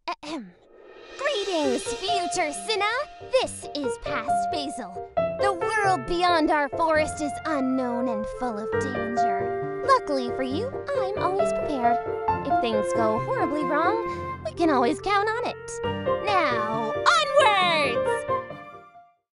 Greetings, future Cinna! This is past Basil. The world beyond our forest is unknown and full of danger. Luckily for you, I'm always prepared. If things go horribly wrong, we can always count on it. Now,